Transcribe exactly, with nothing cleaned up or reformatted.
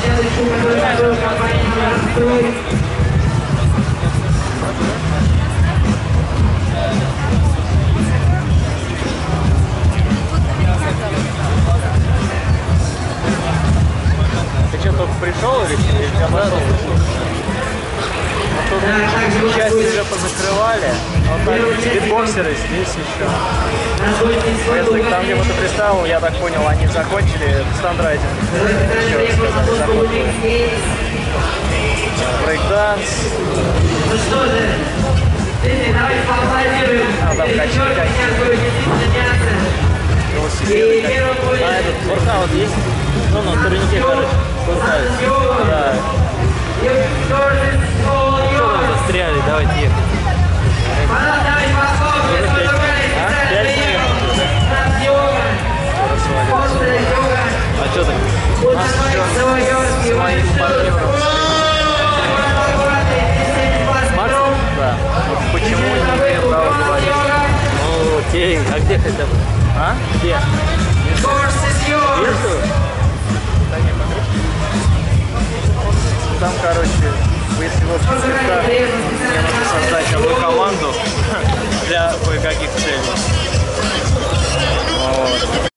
Ты что, только пришел или тебя пошел? Тут часть уже позакрывали, но так битбоксеры здесь еще. Если там, где мы-то представил, я так понял, они закончили стандрайдинг. Еще сказали, закончили. Брейкданс. А там качели какие-то. Велосипеды какие-то. А этот воркаут есть? Ну, на турнике, короче. Да. Что там застряли? Давайте ехать. А? Пять минут уже. А что так? У нас еще с моим партнером. С Максом? Да. Вот почему не имею права говорить? Ну, окей. А где хотя бы? А? Где? Верху? Там, короче, если вот мне нужно создать одну команду для кое-каких целей. Вот.